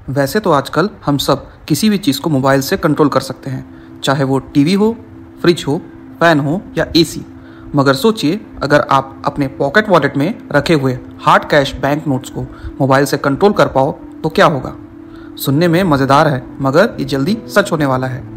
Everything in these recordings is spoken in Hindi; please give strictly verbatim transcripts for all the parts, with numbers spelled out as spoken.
वैसे तो आजकल हम सब किसी भी चीज़ को मोबाइल से कंट्रोल कर सकते हैं, चाहे वो टीवी हो, फ्रिज हो, फैन हो या एसी। मगर सोचिए, अगर आप अपने पॉकेट वॉलेट में रखे हुए हार्ड कैश बैंक नोट्स को मोबाइल से कंट्रोल कर पाओ तो क्या होगा। सुनने में मज़ेदार है, मगर ये जल्दी सच होने वाला है।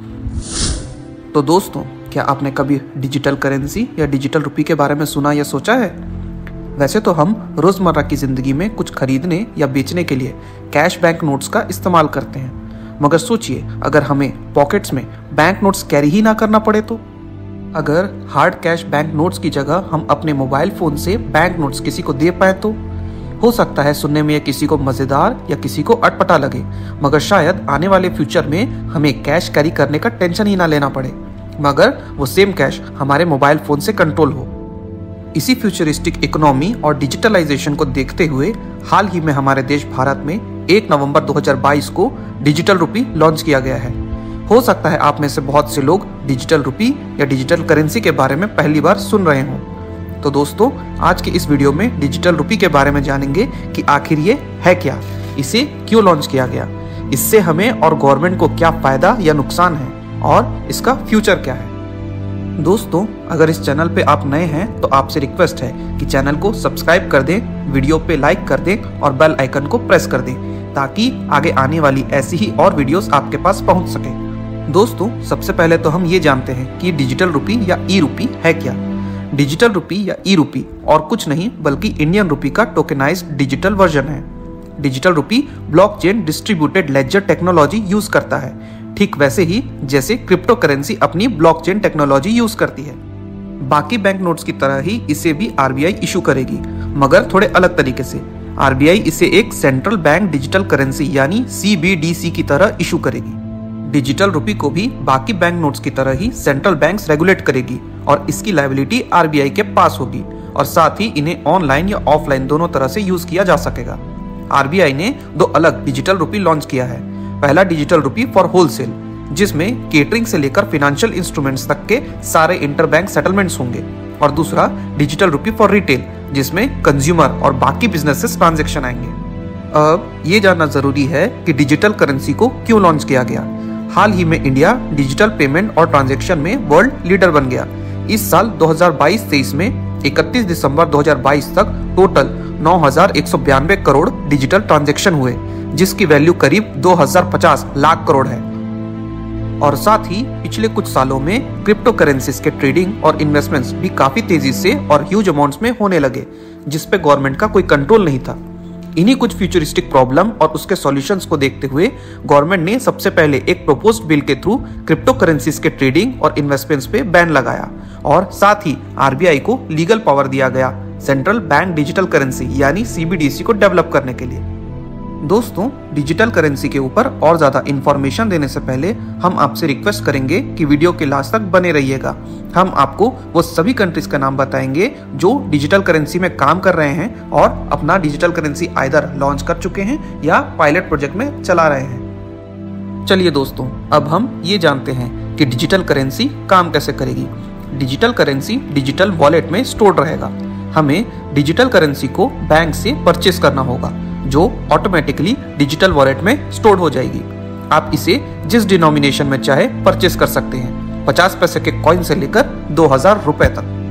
तो दोस्तों, क्या आपने कभी डिजिटल करेंसी या डिजिटल रुपये के बारे में सुना या सोचा है? वैसे तो हम रोज़मर्रा की ज़िंदगी में कुछ खरीदने या बेचने के लिए कैश बैंक नोट्स का इस्तेमाल करते हैं, मगर सोचिए अगर हमें पॉकेट्स में बैंक नोट्स कैरी ही ना करना पड़े तो। अगर हार्ड कैश बैंक नोट्स की जगह हम अपने मोबाइल फ़ोन से बैंक नोट्स किसी को दे पाए तो। हो सकता है सुनने में यह किसी को मज़ेदार या किसी को अटपटा लगे, मगर शायद आने वाले फ्यूचर में हमें कैश कैरी करने का टेंशन ही ना लेना पड़े, मगर वो सेम कैश हमारे मोबाइल फ़ोन से कंट्रोल हो। इसी फ्यूचरिस्टिक इकोनॉमी और डिजिटलाइजेशन को देखते हुए हाल ही में हमारे देश भारत में एक नवंबर दो हज़ार बाईस को डिजिटल रुपी लॉन्च किया गया है। हो सकता है आप में से बहुत से लोग डिजिटल रुपी या डिजिटल करेंसी के बारे में पहली बार सुन रहे हों। तो दोस्तों, आज के इस वीडियो में डिजिटल रुपी के बारे में जानेंगे कि आखिर ये है क्या, इसे क्यों लॉन्च किया गया, इससे हमें और गवर्नमेंट को क्या फायदा या नुकसान है और इसका फ्यूचर क्या है। दोस्तों, अगर इस चैनल पे आप नए हैं तो आपसे रिक्वेस्ट है कि चैनल को सब्सक्राइब कर दें, वीडियो पे लाइक कर दें और बेल आइकन को प्रेस कर दें ताकि आगे आने वाली ऐसी ही और वीडियोस आपके पास पहुंच सके। दोस्तों, सबसे पहले तो हम ये जानते हैं कि डिजिटल रुपी या ई रुपी है क्या। डिजिटल रुपी या ई रुपी और कुछ नहीं बल्कि इंडियन रुपी का टोकेनाइज्ड डिजिटल वर्जन है। Digital rupee blockchain distributed ledger technology use करता है, ठीक वैसे ही जैसे क्रिप्टो करेंसी अपनी ब्लॉकचेन टेक्नोलॉजी यूज करती है। बाकी बैंक नोट्स की तरह ही इसे भी आरबीआई इशू करेगी, मगर थोड़े अलग तरीके से। आरबीआई इसे एक सेंट्रल बैंक डिजिटल करेंसी यानी सीबीडीसी की तरह इशू करेगी। डिजिटल रुपी को भी बाकी बैंक नोट्स की तरह ही सेंट्रल बैंक्स रेगुलेट करेगी और इसकी लायबिलिटी आरबीआई के पास होगी और साथ ही इन्हें ऑनलाइन या ऑफलाइन दोनों तरह से यूज किया जा सकेगा। आरबीआई ने दो अलग डिजिटल रुपी लॉन्च किया है। पहला डिजिटल रुपी फॉर होलसेल, जिसमें केटरिंग से लेकर फाइनेंशियल इंस्ट्रूमेंट्स तक के सारे इंटरबैंक सेटलमेंट्स होंगे, और दूसरा डिजिटल रुपी फॉर रिटेल, जिसमें कंज्यूमर और बाकी बिजनेसेस ट्रांजैक्शन आएंगे। अब ये जानना जरूरी है कि डिजिटल करेंसी को क्यों लॉन्च किया गया। हाल ही में इंडिया डिजिटल पेमेंट और ट्रांजैक्शन में वर्ल्ड लीडर बन गया। इस साल दो हज़ार बाईस तेईस में इकतीस दिसंबर दो हज़ार बाईस तक टोटल नौ हजार एक सौ बयानवे करोड़ डिजिटल ट्रांजैक्शन हुए, जिसकी वैल्यू करीब दो हज़ार पचास लाख करोड़ है। और साथ ही पिछले कुछ सालों में क्रिप्टो करेंसीज के ट्रेडिंग और इन्वेस्टमेंट्स भी काफी तेजी से और ह्यूज अमाउंट्स में होने लगे, जिस पे गवर्नमेंट का कोई कंट्रोल नहीं था। इन्हीं कुछ फ्यूचरिस्टिक प्रॉब्लम और उसके सॉल्यूशंस को देखते हुए गवर्नमेंट ने सबसे पहले एक प्रोपोज्ड बिल के थ्रू क्रिप्टो करेंसीज के ट्रेडिंग और इन्वेस्टमेंट्स पे बैन लगाया, और साथ ही आरबीआई को लीगल पावर दिया गया सेंट्रल बैंक डिजिटल करेंसी यानी सीबीडीसी को डेवलप करने के लिए। दोस्तों, डिजिटल करेंसी के ऊपर और ज्यादा इंफॉर्मेशन देने से पहले हम आपसे रिक्वेस्ट करेंगे कि वीडियो के लास्ट तक बने रहिएगा। हम आपको वो सभी कंट्रीज का नाम बताएंगे जो डिजिटल करेंसी में काम कर रहे हैं और अपना डिजिटल करेंसी आइदर लॉन्च कर चुके हैं या पायलट प्रोजेक्ट में चला रहे हैं। चलिए दोस्तों, अब हम ये जानते हैं कि डिजिटल करेंसी काम कैसे करेगी। डिजिटल करेंसी डिजिटल वॉलेट में स्टोर रहेगा। हमें डिजिटल करेंसी को बैंक से परचेस करना होगा, जो ऑटोमेटिकली डिजिटल वॉलेट में स्टोर हो जाएगी। आप इसे जिस डिनोमिनेशन में चाहे परचेस कर सकते हैं, पचास पैसे के कॉइन से लेकर दो हजार रुपए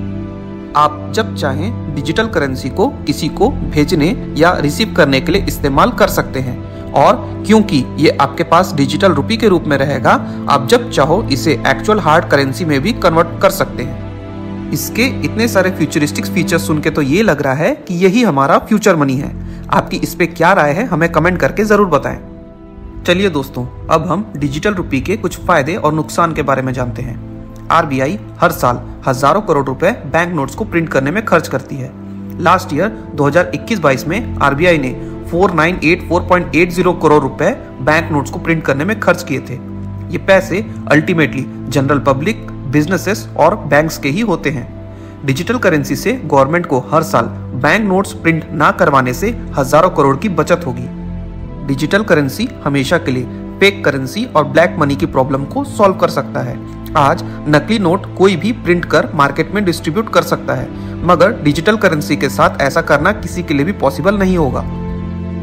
तक। आप जब चाहें डिजिटल करेंसी को किसी को भेजने या रिसीव करने के लिए इस्तेमाल कर सकते हैं, और क्योंकि ये आपके पास डिजिटल रुपी के रूप में रहेगा, आप जब चाहो इसे एक्चुअल हार्ड करेंसी में भी कन्वर्ट कर सकते हैं। इसके इतने सारे फ्यूचरिस्टिक फीचर्स सुन के तो ये लग रहा है कि यही हमारा फ्यूचर मनी है। आपकी इस पे क्या राय है, हमें कमेंट करके जरूर बताएं। चलिए दोस्तों, अब हम डिजिटल रुपी के कुछ फायदे और नुकसान के बारे में जानते हैं। आरबीआई हर साल हजारों करोड़ रुपए बैंक नोट्स को प्रिंट करने में खर्च करती है। लास्ट ईयर दो हज़ार इक्कीस बाईस में आरबीआई ने चार हज़ार नौ सौ चौरासी पॉइंट अस्सी करोड़ रुपए बैंक नोट्स को प्रिंट करने में खर्च किए थे। ये पैसे अल्टीमेटली जनरल पब्लिक, बिजनेसेस और बैंक्स के ही होते हैं। डिजिटल करेंसी से गवर्नमेंट को हर साल बैंक नोट्स प्रिंट ना करवाने से हजारों करोड़ की बचत होगी। डिजिटल करेंसी हमेशा के लिए फेक करेंसी और ब्लैक मनी की प्रॉब्लम को सॉल्व कर सकता है। आज नकली नोट कोई भी प्रिंट कर मार्केट में डिस्ट्रीब्यूट कर सकता है, मगर डिजिटल करेंसी के साथ ऐसा करना किसी के लिए भी पॉसिबल नहीं होगा।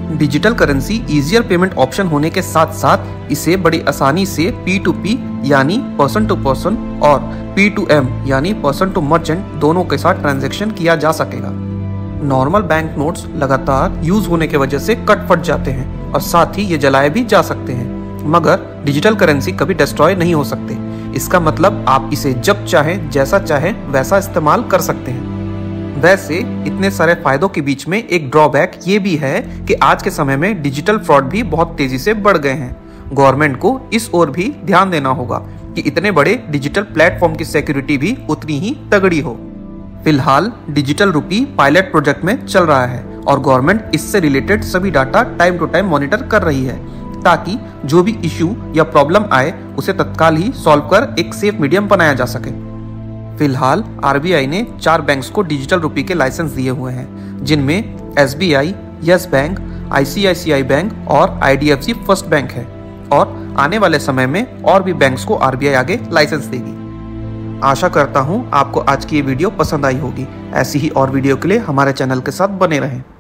Digital currency easier payment option होने के साथ साथ इसे बड़ी आसानी से पी टू पी यानी पर्सन टू पर्सन और पी टू एम यानी पर्सन टू मर्चेंट दोनों के साथ ट्रांजैक्शन किया जा सकेगा। नॉर्मल बैंक नोट्स लगातार यूज होने की वजह से कट फट जाते हैं और साथ ही ये जलाए भी जा सकते हैं, मगर डिजिटल करेंसी कभी डिस्ट्रॉय नहीं हो सकते। इसका मतलब आप इसे जब चाहें जैसा चाहें वैसा इस्तेमाल कर सकते हैं। वैसे इतने सारे फायदों के बीच में एक ड्रॉबैक ये भी है कि आज के समय में डिजिटल फ्रॉड भी बहुत तेजी से बढ़ गए हैं। गवर्नमेंट को इस ओर भी ध्यान देना होगा कि इतने बड़े डिजिटल प्लेटफॉर्म की सिक्योरिटी भी उतनी ही तगड़ी हो। फिलहाल डिजिटल रुपी पायलट प्रोजेक्ट में चल रहा है और गवर्नमेंट इससे रिलेटेड सभी data time to time monitor कर रही है ताकि जो भी इश्यू या प्रॉब्लम आए उसे तत्काल ही सॉल्व कर एक सेफ मीडियम बनाया जा सके। फिलहाल आरबीआई ने चार बैंक्स को डिजिटल रुपी के लाइसेंस दिए हुए हैं, जिनमें SBI, Yes Bank, ICICI Bank और आईडीएफसी फर्स्ट बैंक है और आने वाले समय में और भी बैंक्स को आरबीआई आगे लाइसेंस देगी। आशा करता हूं आपको आज की ये वीडियो पसंद आई होगी। ऐसी ही और वीडियो के लिए हमारे चैनल के साथ बने रहें।